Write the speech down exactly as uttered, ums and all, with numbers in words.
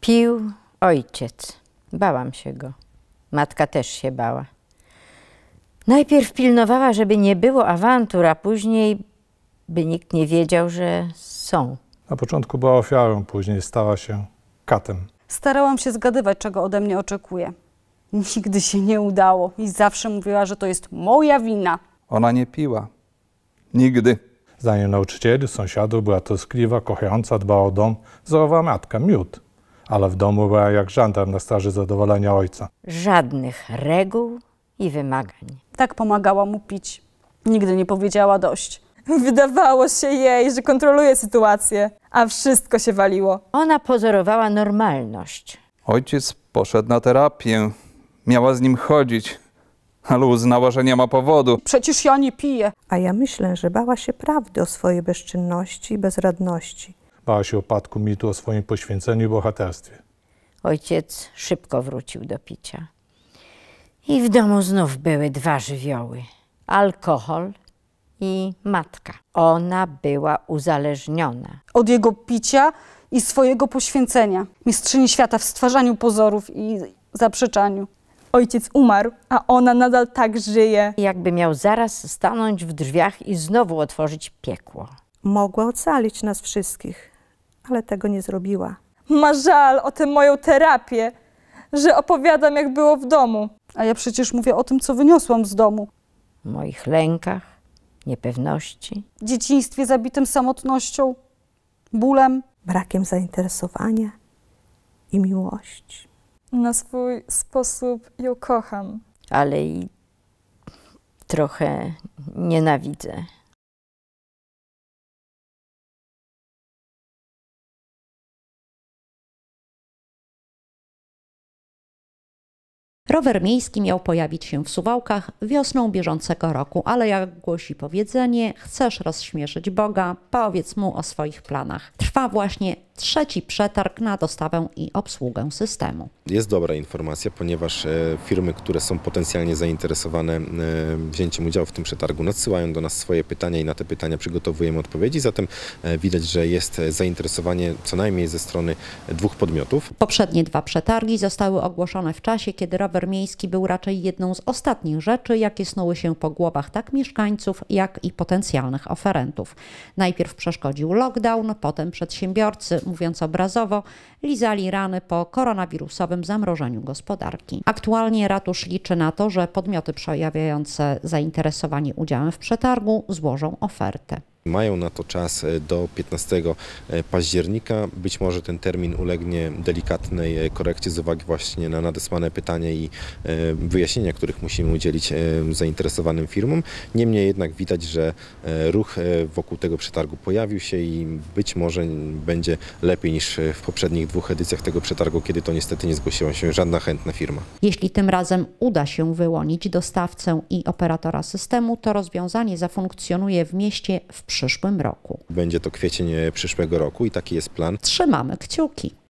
Pił ojciec. Bałam się go. Matka też się bała. Najpierw pilnowała, żeby nie było awantur, a później, by nikt nie wiedział, że są. Na początku była ofiarą, później stała się katem. Starałam się zgadywać, czego ode mnie oczekuje. Nigdy się nie udało i zawsze mówiła, że to jest moja wina. Ona nie piła. Nigdy. Zdaniem nauczycieli, sąsiadów była troskliwa, kochająca, dbała o dom, wzorowa matka, miód. Ale w domu była jak żandarm na straży zadowolenia ojca. Żadnych reguł i wymagań. Tak pomagała mu pić. Nigdy nie powiedziała dość. Wydawało się jej, że kontroluje sytuację, a wszystko się waliło. Ona pozorowała normalność. Ojciec poszedł na terapię. Miała z nim chodzić, ale uznała, że nie ma powodu. Przecież ja nie piję. A ja myślę, że bała się prawdy o swojej bezczynności i bezradności. Bała się upadku mitu o swoim poświęceniu i bohaterstwie. Ojciec szybko wrócił do picia. I w domu znów były dwa żywioły. Alkohol i matka. Ona była uzależniona. Od jego picia i swojego poświęcenia. Mistrzyni świata w stwarzaniu pozorów i zaprzeczaniu. Ojciec umarł, a ona nadal tak żyje. Jakby miał zaraz stanąć w drzwiach i znowu otworzyć piekło. Mogła ocalić nas wszystkich, ale tego nie zrobiła. Ma żal o tę moją terapię, że opowiadam, jak było w domu. A ja przecież mówię o tym, co wyniosłam z domu. W moich lękach, niepewności. Dzieciństwie zabitym samotnością, bólem. Brakiem zainteresowania i miłości. Na swój sposób ją kocham. Ale i trochę nienawidzę. Rower miejski miał pojawić się w Suwałkach wiosną bieżącego roku, ale jak głosi powiedzenie, chcesz rozśmieszyć Boga, powiedz mu o swoich planach. Trwa właśnie trzeci przetarg na dostawę i obsługę systemu. Jest dobra informacja, ponieważ firmy, które są potencjalnie zainteresowane wzięciem udziału w tym przetargu, nadsyłają do nas swoje pytania i na te pytania przygotowujemy odpowiedzi. Zatem widać, że jest zainteresowanie co najmniej ze strony dwóch podmiotów. Poprzednie dwa przetargi zostały ogłoszone w czasie, kiedy rower miejski był raczej jedną z ostatnich rzeczy, jakie snuły się po głowach tak mieszkańców, jak i potencjalnych oferentów. Najpierw przeszkodził lockdown, potem przedsiębiorcy, mówiąc obrazowo, lizali rany po koronawirusowym zamrożeniu gospodarki. Aktualnie ratusz liczy na to, że podmioty przejawiające zainteresowanie udziałem w przetargu złożą ofertę. Mają na to czas do piętnastego października. Być może ten termin ulegnie delikatnej korekcie z uwagi właśnie na nadesłane pytania i wyjaśnienia, których musimy udzielić zainteresowanym firmom. Niemniej jednak widać, że ruch wokół tego przetargu pojawił się i być może będzie lepiej niż w poprzednich dwóch edycjach tego przetargu, kiedy to niestety nie zgłosiła się żadna chętna firma. Jeśli tym razem uda się wyłonić dostawcę i operatora systemu, to rozwiązanie zafunkcjonuje w mieście w przyszłym roku. Będzie to kwiecień przyszłego roku i taki jest plan. Trzymamy kciuki.